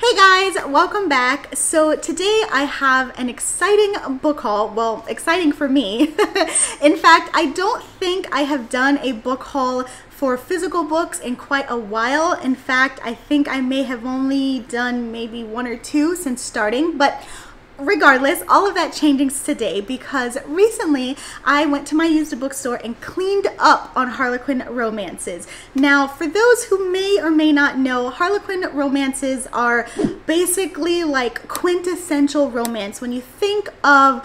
Hey guys, welcome back. So today I have an exciting book haul. Well, exciting for me. In fact, I don't think I have done a book haul for physical books in quite a while. In fact, I think I may have only done maybe one or two since starting, but regardless, all of that changes today because recently I went to my used bookstore and cleaned up on Harlequin romances. Now, for those who may or may not know, Harlequin romances are basically like quintessential romance. When you think of,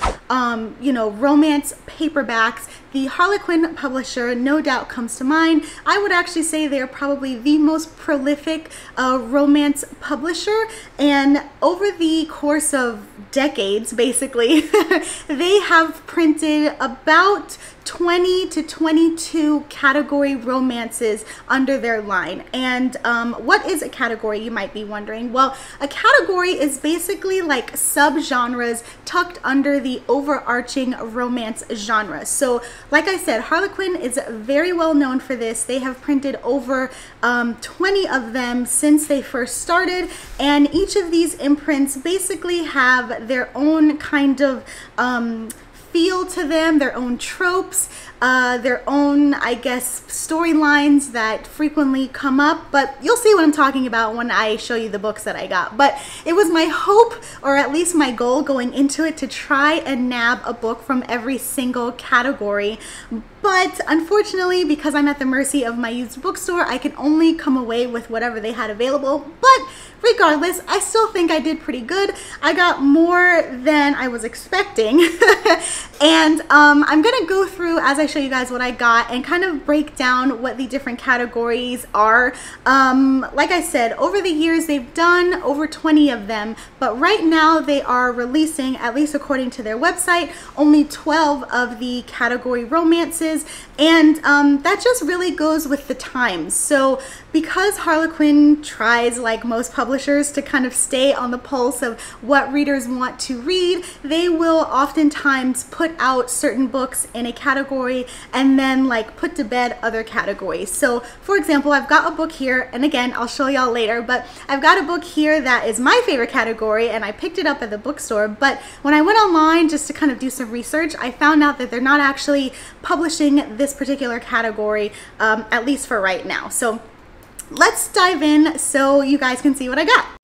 romance paperbacks, the Harlequin publisher no doubt comes to mind. I would actually say they're probably the most prolific romance publisher, and over the course of decades, basically, they have printed about 20 to 22 category romances under their line. And what is a category, you might be wondering? Well, a category is basically like subgenres tucked under the overarching romance genre. So like I said, Harlequin is very well known for this. They have printed over 20 of them since they first started, and each of these imprints basically have their own kind of feel to them, their own tropes, their own, I guess, storylines that frequently come up, but you'll see what I'm talking about when I show you the books that I got. But it was my hope, or at least my goal going into it, to try and nab a book from every single category. But unfortunately, because I'm at the mercy of my used bookstore, I can only come away with whatever they had available. But regardless, I still think I did pretty good. I got more than I was expecting. And I'm gonna go through, as I show you guys what I got, and kind of break down what the different categories are. Like I said, over the years, they've done over 20 of them, but right now they are releasing, at least according to their website, only 12 of the category romances. And that just really goes with the times. So because Harlequin tries, like most publishers, to kind of stay on the pulse of what readers want to read, they will oftentimes put out certain books in a category and then like put to bed other categories. So for example, I've got a book here, and again, I'll show y'all later, but I've got a book here that is my favorite category, and I picked it up at the bookstore. But when I went online just to kind of do some research, I found out that they're not actually publishing this particular category, at least for right now. So let's dive in so you guys can see what I got.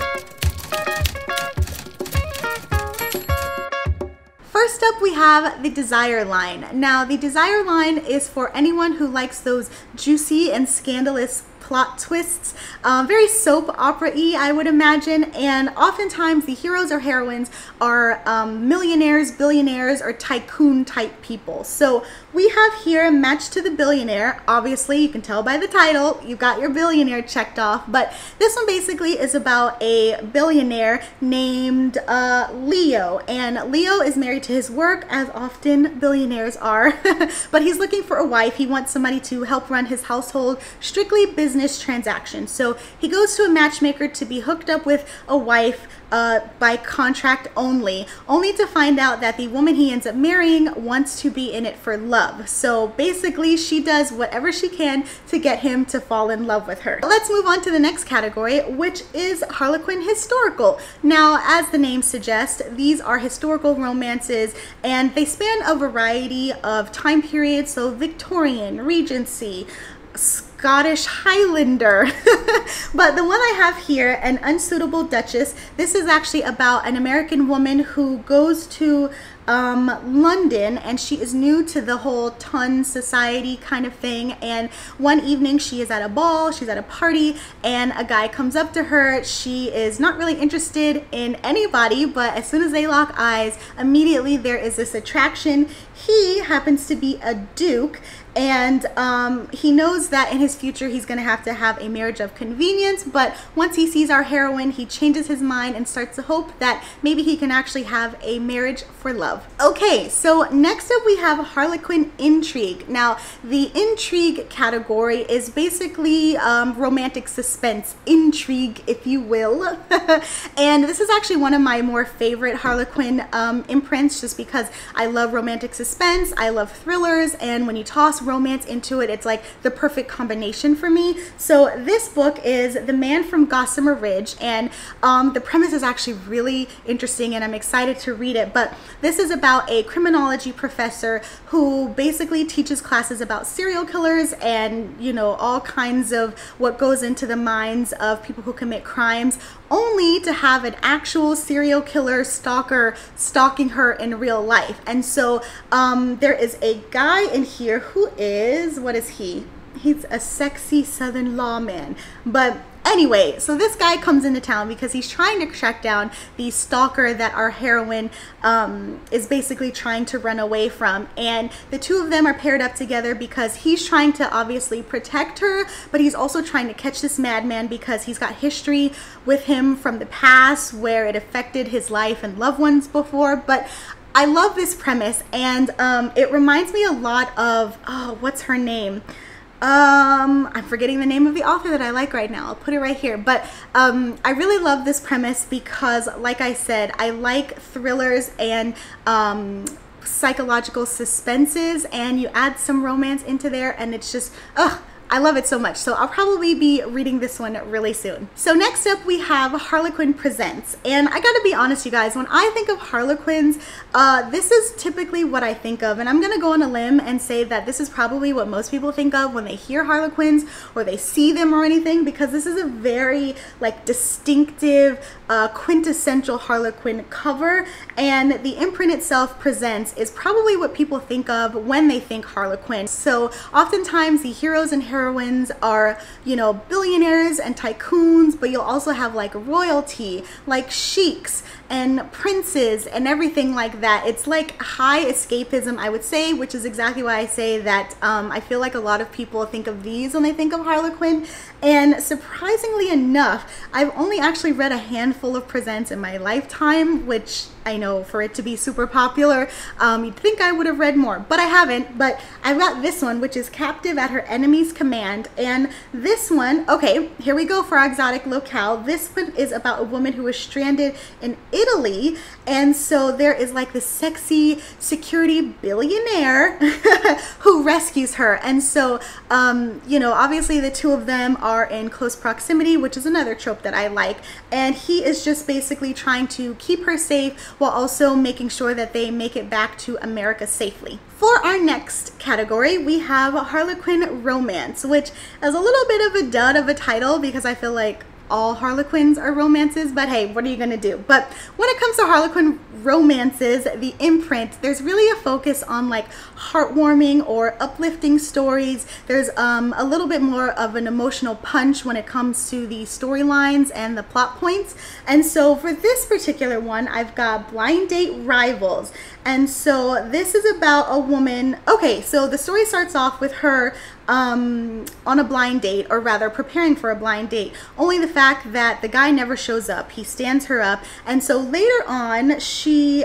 First up, we have the Desire line. Now, the Desire line is for anyone who likes those juicy and scandalous plot twists, very soap opera-y, I would imagine, and oftentimes the heroes or heroines are millionaires, billionaires, or tycoon type people. So we have here Match to the Billionaire. Obviously, you can tell by the title, you've got your billionaire checked off, but this one basically is about a billionaire named Leo, and Leo is married to his work, as often billionaires are, but he's looking for a wife. He wants somebody to help run his household, strictly business transactions. So he goes to a matchmaker to be hooked up with a wife by contract only to find out that the woman he ends up marrying wants to be in it for love. So basically, she does whatever she can to get him to fall in love with her. Let's move on to the next category, which is Harlequin historical. Now, as the name suggests, these are historical romances, and they span a variety of time periods, so Victorian, Regency, Scottish Highlander. But the one I have here, An Unsuitable Duchess, this is actually about an American woman who goes to London, and she is new to the whole ton society kind of thing, and one evening she is at a ball, she's at a party, and a guy comes up to her. She is not really interested in anybody, but as soon as they lock eyes, immediately there is this attraction. He happens to be a duke, and he knows that in his future he's going to have a marriage of convenience, but once he sees our heroine, he changes his mind and starts to hope that maybe he can actually have a marriage for love. love. Okay, so next up we have Harlequin intrigue. Now, the intrigue category is basically romantic suspense, intrigue, if you will. And this is actually one of my more favorite Harlequin imprints, just because I love romantic suspense, I love thrillers, and when you toss romance into it, it's like the perfect combination for me. So this book is The Man from Gossamer Ridge, and the premise is actually really interesting and I'm excited to read it. But this is about a criminology professor who basically teaches classes about serial killers and, you know, all kinds of what goes into the minds of people who commit crimes, only to have an actual serial killer stalker stalking her in real life. And so there is a guy in here who is, what is he? He's a sexy Southern lawman. But anyway, so this guy comes into town because he's trying to track down the stalker that our heroine is basically trying to run away from. And the two of them are paired up together because he's trying to obviously protect her, but he's also trying to catch this madman because he's got history with him from the past where it affected his life and loved ones before. But I love this premise, and it reminds me a lot of, oh, what's her name? I'm forgetting the name of the author that I like right now. I'll put it right here. But I really love this premise because, like I said, I like thrillers and psychological suspenses, and you add some romance into there and it's just, I love it so much. So I'll probably be reading this one really soon. So next up we have Harlequin Presents. And I gotta be honest, you guys, when I think of Harlequins, this is typically what I think of. And I'm gonna go on a limb and say that this is probably what most people think of when they hear Harlequins or they see them or anything, because this is a very like distinctive, quintessential Harlequin cover. And the imprint itself, Presents, is probably what people think of when they think Harlequin. So oftentimes the heroes and heroines are, you know, billionaires and tycoons, but you'll also have like royalty, like sheiks and princes and everything like that. It's like high escapism, I would say, which is exactly why I say that I feel like a lot of people think of these when they think of Harlequin. And surprisingly enough, I've only actually read a handful of Presents in my lifetime, which I know for it to be super popular, you'd think I would have read more, but I haven't. But I've got this one, which is Captive at Her Enemy's Command. And this one, okay, here we go for our exotic locale. This one is about a woman who is stranded in Italy, and so there is like this sexy security billionaire who rescues her. And so you know, obviously the two of them are in close proximity, which is another trope that I like, and he is just basically trying to keep her safe while also making sure that they make it back to America safely. For our next category, we have Harlequin Romance, which is a little bit of a dud of a title because I feel like all Harlequins are romances, but hey, what are you gonna do? But when it comes to Harlequin romances, the imprint, there's really a focus on like heartwarming or uplifting stories. There's a little bit more of an emotional punch when it comes to the storylines and the plot points. And so for this particular one, I've got Blind Date Rivals. And so this is about a woman. Okay, so the story starts off with her on a blind date, or rather preparing for a blind date, only the fact that the guy never shows up. He stands her up, and so later on she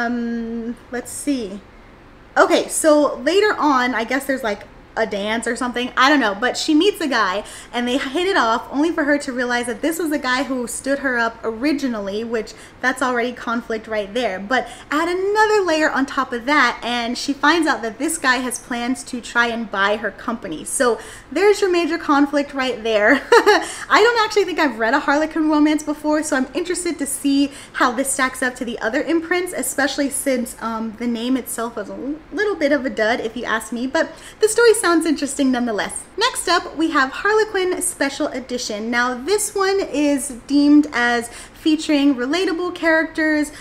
let's see, okay, so later on I guess there's like a dance or something, I don't know, but she meets a guy and they hit it off, only for her to realize that this was the guy who stood her up originally, which that's already conflict right there. But add another layer on top of that and she finds out that this guy has plans to try and buy her company. So there's your major conflict right there. I don't actually think I've read a Harlequin romance before, so I'm interested to see how this stacks up to the other imprints, especially since the name itself is a little bit of a dud if you ask me, but the story sounds interesting nonetheless. Next up, we have Harlequin Special Edition. Now this one is deemed as featuring relatable characters,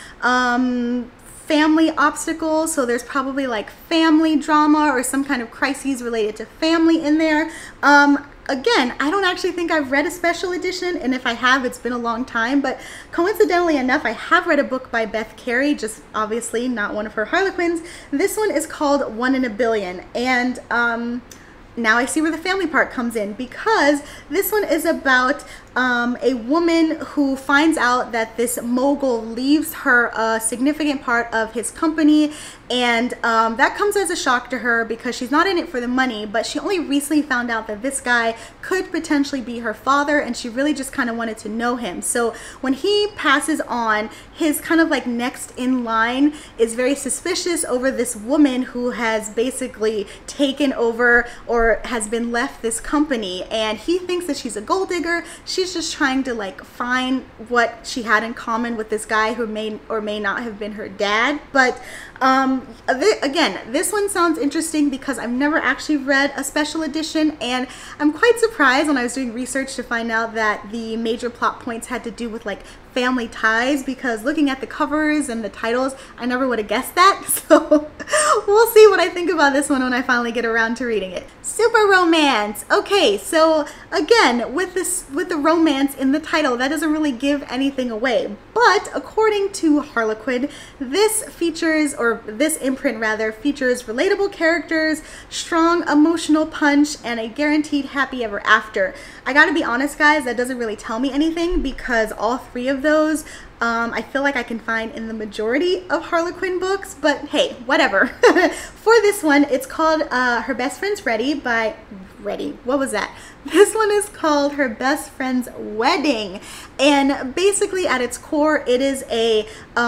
family obstacles, so there's probably like family drama or some kind of crises related to family in there. Again, I don't actually think I've read a special edition, and if I have, it's been a long time, but coincidentally enough, I have read a book by Beth Carey, just obviously not one of her Harlequins. This one is called 1 in a Billion, and now I see where the family part comes in, because this one is about a woman who finds out that this mogul leaves her a significant part of his company, and that comes as a shock to her because she's not in it for the money, but she only recently found out that this guy could potentially be her father, and she really just kind of wanted to know him. So when he passes on, his kind of like next in line is very suspicious over this woman who has basically taken over or has been left this company, and he thinks that she's a gold digger. She's just trying to like find what she had in common with this guy who may or may not have been her dad. But again, this one sounds interesting because I've never actually read a special edition, and I'm quite surprised when I was doing research to find out that the major plot points had to do with like family ties, because looking at the covers and the titles, I never would have guessed that. So we'll see what I think about this one when I finally get around to reading it. Super romance. Okay, so again, with the romance in the title, that doesn't really give anything away. But according to Harlequin, this imprint rather features relatable characters, strong emotional punch, and a guaranteed happy ever after. I gotta be honest, guys, that doesn't really tell me anything, because all three of those I feel like I can find in the majority of Harlequin books, but hey, whatever. For this one, it's called Her Best Friend's what was that? This one is called Her Best Friend's Wedding, and basically at its core, it is a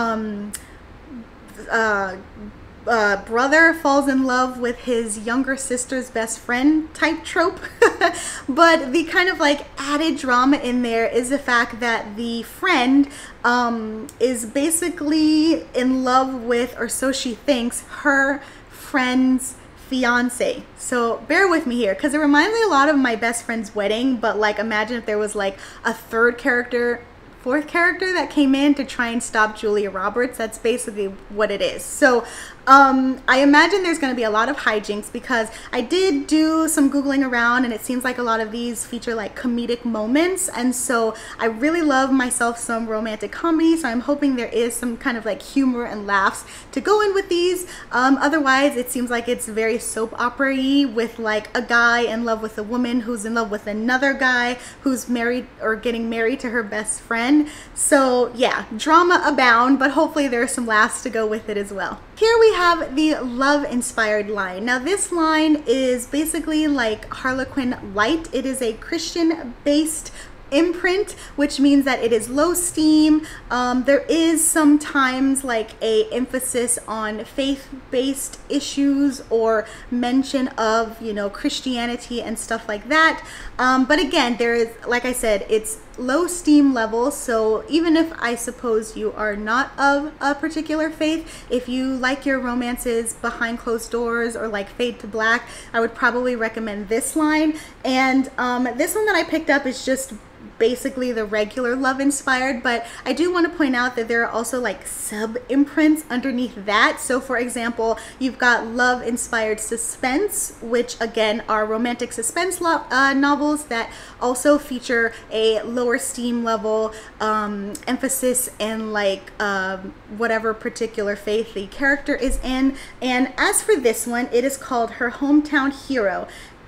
brother falls in love with his younger sister's best friend type trope. But the kind of like added drama in there is the fact that the friend is basically in love with, or so she thinks, her friend's fiance. So bear with me here, because it reminds me a lot of My Best Friend's Wedding, but like imagine if there was like a fourth character that came in to try and stop Julia Roberts. That's basically what it is. So I imagine there's going to be a lot of hijinks, because I did do some Googling around, and it seems like a lot of these feature like comedic moments, and so I really love myself some romantic comedy, so I'm hoping there is some kind of like humor and laughs to go in with these. Otherwise, it seems like it's very soap opera-y, with like a guy in love with a woman who's in love with another guy who's married or getting married to her best friend. So yeah, drama abound, but hopefully there's some laughs to go with it as well. Here we have the love-inspired line. Now this line is basically like Harlequin Light. It is a Christian-based imprint, which means that it is low steam. There is sometimes like a emphasis on faith-based issues or mention of, you know, Christianity and stuff like that. But again, there is, like I said, it's low steam level, so even if I suppose you are not of a particular faith, if you like your romances behind closed doors or like fade to black, I would probably recommend this line. And this one that I picked up is just basically the regular love inspired, but I do want to point out that there are also like sub imprints underneath that. So for example, you've got love inspired suspense, which again are romantic suspense novels that also feature a lower steam level emphasis in like whatever particular faith the character is in. And as for this one, it is called Her Hometown Hero.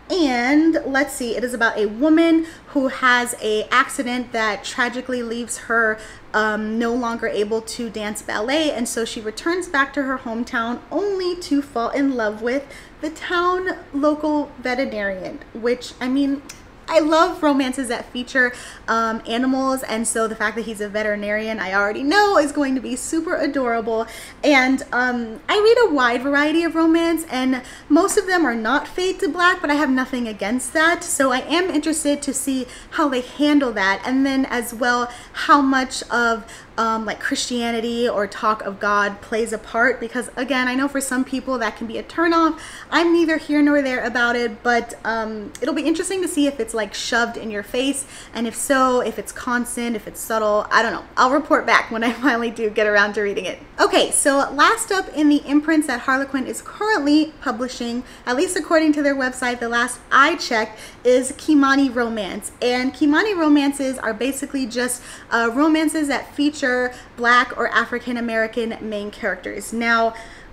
And let's see, it is about a woman who has a accident that tragically leaves her no longer able to dance ballet, and so she returns back to her hometown only to fall in love with the town local veterinarian, which, I mean, I love romances that feature animals, and so the fact that he's a veterinarian, I already know is going to be super adorable. And I read a wide variety of romance, and most of them are not fade to black, but I have nothing against that. So I am interested to see how they handle that, and then as well how much of like Christianity or talk of God plays a part, because again, I know for some people that can be a turnoff. I'm neither here nor there about it, but it'll be interesting to see if it's like shoved in your face, and if so, if it's constant, if it's subtle. I don't know. I'll report back when I finally do get around to reading it. Okay, so last up in the imprints that Harlequin is currently publishing, at least according to their website, the last I checked, is Kimani Romance. And Kimani romances are basically just romances that feature Black or African American main characters. Now,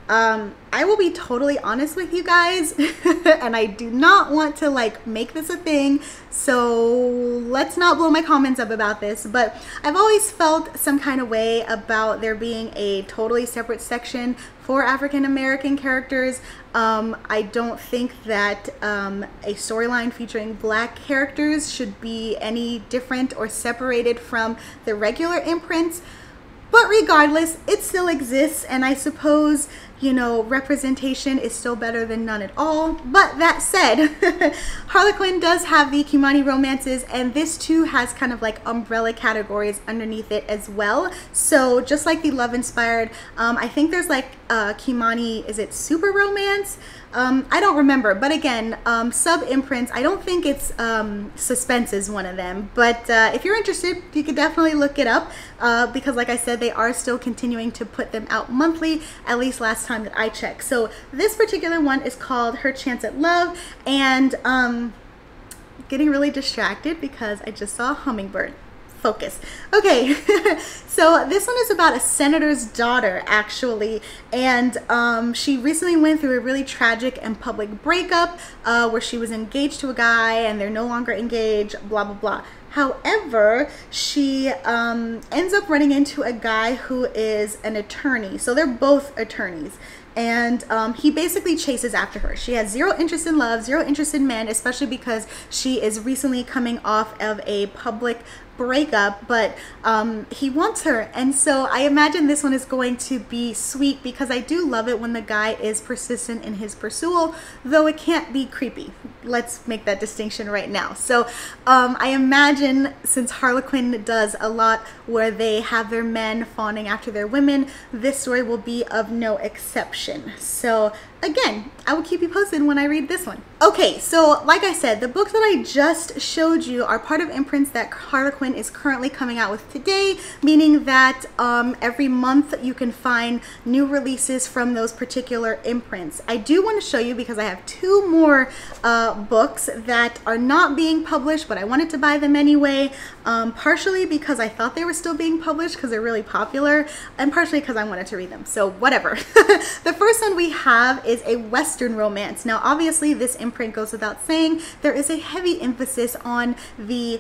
I will be totally honest with you guys, and I do not want to like make this a thing, so let's not blow my comments up about this, but I've always felt some kind of way about there being a totally separate section for African American characters. I don't think that a storyline featuring Black characters should be any different or separated from the regular imprints. But regardless, it still exists, and I suppose, you know, representation is still better than none at all. But that said, Harlequin does have the Kimani romances, and this too has kind of like umbrella categories underneath it as well. So just like the love inspired, I think there's like Kimani, is it super romance? I don't remember, but again, sub imprints, I don't think it's suspense is one of them, but if you're interested, you could definitely look it up, because like I said, they are still continuing to put them out monthly, at least last time that I checked. So this particular one is called Her Chance at Love, and getting really distracted because I just saw a hummingbird. Focus. Okay, so this one is about a senator's daughter, actually, and she recently went through a really tragic and public breakup where she was engaged to a guy and they're no longer engaged, blah blah blah. However, she ends up running into a guy who is an attorney, so they're both attorneys, and he basically chases after her. She has zero interest in love, zero interest in men, especially because she is recently coming off of a public breakup, but he wants her, and so I imagine this one is going to be sweet, because I do love it when the guy is persistent in his pursuit, though it can't be creepy. Let's make that distinction right now. So I imagine, since Harlequin does a lot where they have their men fawning after their women, this story will be of no exception. So again, I will keep you posted when I read this one. Okay, so like I said, the books that I just showed you are part of imprints that Harlequin is currently coming out with today, meaning that every month you can find new releases from those particular imprints. I do want to show you, because I have two more books that are not being published, but I wanted to buy them anyway, partially because I thought they were still being published because they're really popular, and partially because I wanted to read them, so whatever. The first one we have is a Western romance. Now obviously this imprint goes without saying, there is a heavy emphasis on the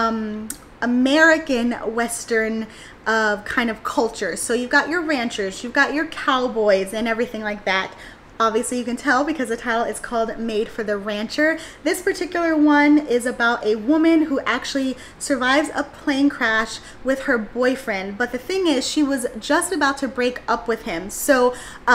American Western kind of culture. So you've got your ranchers, you've got your cowboys and everything like that. Obviously you can tell because the title is called Made for the Rancher. This particular one is about a woman who actually survives a plane crash with her boyfriend, but the thing is, she was just about to break up with him. So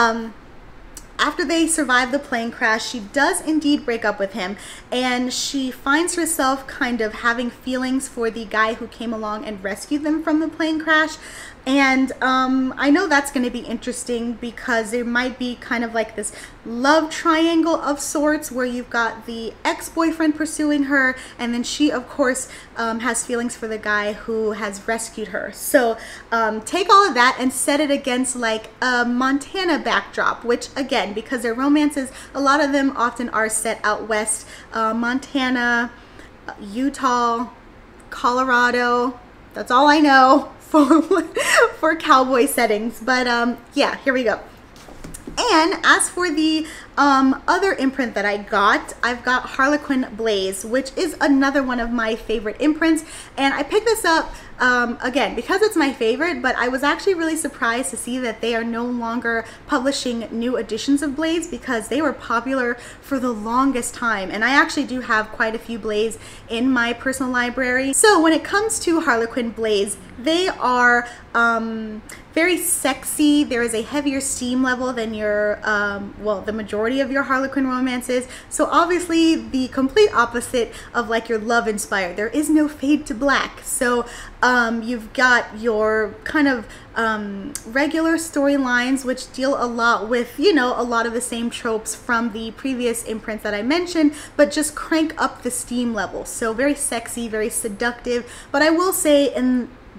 after they survive the plane crash, she does indeed break up with him, and she finds herself kind of having feelings for the guy who came along and rescued them from the plane crash. And I know that's going to be interesting, because there might be kind of like this love triangle of sorts, where you've got the ex-boyfriend pursuing her, and then she of course has feelings for the guy who has rescued her. So take all of that and set it against like a Montana backdrop, which again, because their romances, a lot of them often are set out west, Montana, Utah, Colorado. That's all I know for cowboy settings, but yeah, here we go. And as for the other imprint that I've got Harlequin Blaze, which is another one of my favorite imprints, and I picked this up again because it's my favorite, but I was actually really surprised to see that they are no longer publishing new editions of Blaze, because they were popular for the longest time, and I actually do have quite a few Blaze in my personal library. So when it comes to Harlequin Blaze, they are very sexy. There is a heavier steam level than your well, the majority of your Harlequin romances, so obviously the complete opposite of like your love inspired. There is no fade to black, so you've got your kind of regular storylines, which deal a lot with, you know, a lot of the same tropes from the previous imprints that I mentioned, but just crank up the steam level. So very sexy, very seductive. But I will say, in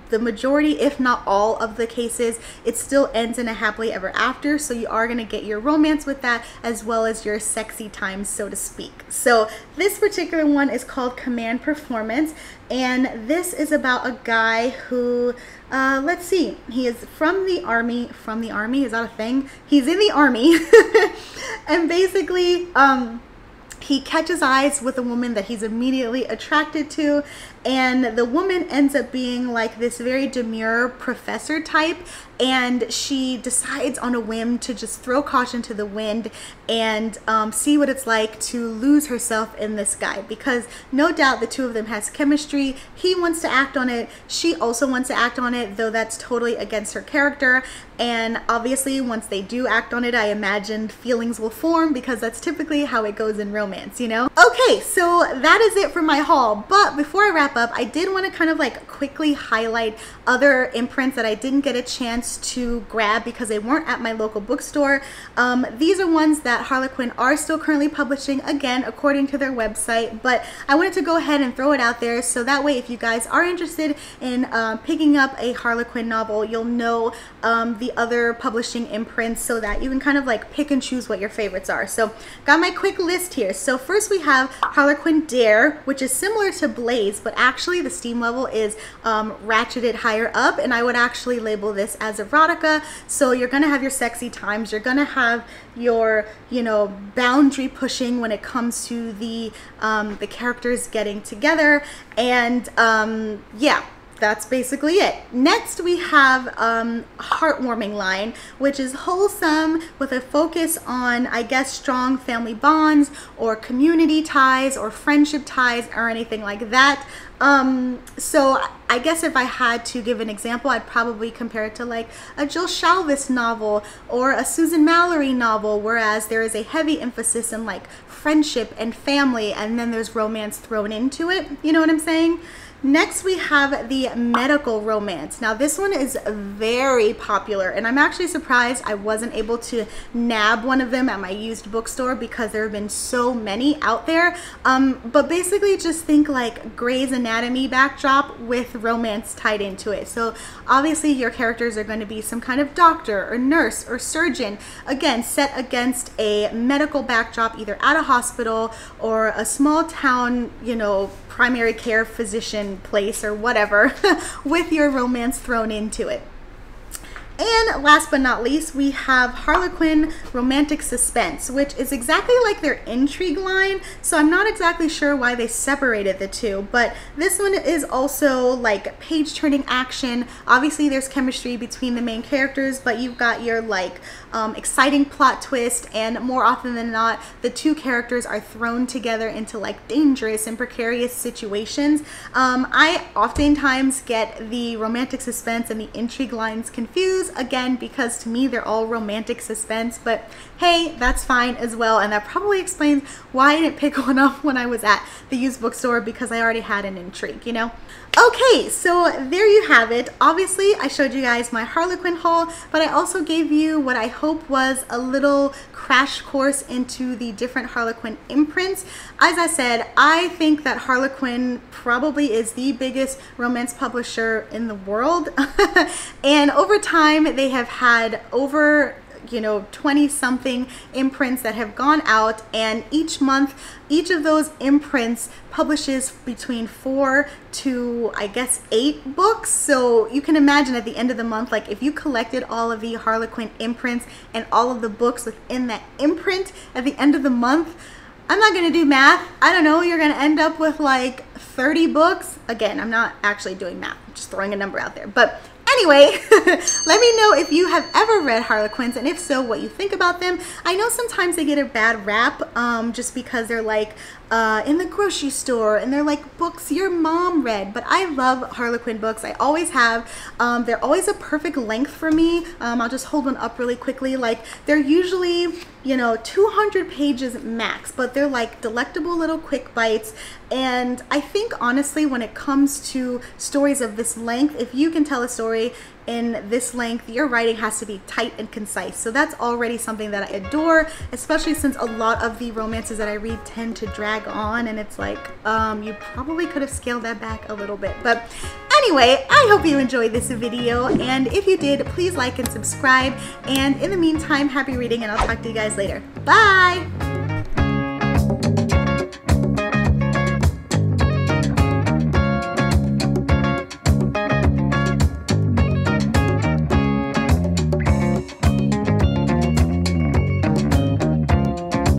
the majority, if not all of the cases, it still ends in a happily ever after. So you are going to get your romance with that, as well as your sexy times, so to speak. So this particular one is called Command Performance, and this is about a guy who, let's see, he is from the army. From the army? Is that a thing? He's in the army. And basically, he catches eyes with a woman that he's immediately attracted to, and the woman ends up being like this very demure professor type, and she decides on a whim to just throw caution to the wind and see what it's like to lose herself in this guy, because no doubt the two of them has chemistry. He wants to act on it, she also wants to act on it, though that's totally against her character. And obviously once they do act on it, I imagine feelings will form, because that's typically how it goes in romance, you know? Okay, so that is it for my haul. But before I wrap up, I did want to kind of like quickly highlight other imprints that I didn't get a chance to grab because they weren't at my local bookstore. These are ones that Harlequin are still currently publishing, again, according to their website, but I wanted to go ahead and throw it out there so that way if you guys are interested in picking up a Harlequin novel, you'll know the other publishing imprints so that you can kind of like pick and choose what your favorites are. So got my quick list here. So first we have Harlequin Dare, which is similar to Blaze, but actually the steam level is ratcheted higher up, and I would actually label this as erotica. So you're gonna have your sexy times, you're gonna have your, you know, boundary pushing when it comes to the characters getting together, and yeah, that's basically it. Next we have Heartwarming line, which is wholesome with a focus on, I guess, strong family bonds or community ties or friendship ties or anything like that. So I guess if I had to give an example, I'd probably compare it to like a Jill Shalvis novel or a Susan Mallory novel, whereas there is a heavy emphasis in like friendship and family, and then there's romance thrown into it. You know what I'm saying? Next we have the medical romance. Now this one is very popular, and I'm actually surprised I wasn't able to nab one of them at my used bookstore because there have been so many out there. But basically just think like Grey's Anatomy backdrop with romance tied into it. So obviously your characters are going to be some kind of doctor or nurse or surgeon, again set against a medical backdrop, either at a hospital or a small town, you know, primary care physician place or whatever, with your romance thrown into it. And last but not least, we have Harlequin Romantic Suspense, which is exactly like their intrigue line, so I'm not exactly sure why they separated the two, but this one is also like page-turning action. Obviously there's chemistry between the main characters, but you've got your like exciting plot twist, and more often than not, the two characters are thrown together into like dangerous and precarious situations. I oftentimes get the romantic suspense and the intrigue lines confused, again, because to me they're all romantic suspense, but hey, that's fine as well, and that probably explains why I didn't pick one up when I was at the used bookstore, because I already had an intrigue, you know? Okay, so there you have it. Obviously, I showed you guys my Harlequin haul, but I also gave you what I hope was a little crash course into the different Harlequin imprints. As I said, I think that Harlequin probably is the biggest romance publisher in the world. And over time, they have had over 20 something imprints that have gone out, and each month each of those imprints publishes between 4 to I guess 8 books. So you can imagine at the end of the month, like if you collected all of the Harlequin imprints and all of the books within that imprint at the end of the month, I'm not gonna do math, I don't know, you're gonna end up with like 30 books. Again, I'm not actually doing math, I'm just throwing a number out there. But anyway, let me know if you have ever read Harlequins, and if so, what you think about them. I know sometimes they get a bad rap just because they're like in the grocery store and they're like books your mom read, but I love Harlequin books. I always have. They're always a perfect length for me. I'll just hold one up really quickly. Like they're usually 200 pages max, but they're like delectable little quick bites. And I think honestly, when it comes to stories of this length, if you can tell a story in this length, your writing has to be tight and concise. So that's already something that I adore, especially since a lot of the romances that I read tend to drag on, and it's like you probably could have scaled that back a little bit. But Anyway, I hope you enjoyed this video, and if you did, please like and subscribe. And in the meantime, happy reading, and I'll talk to you guys later. Bye!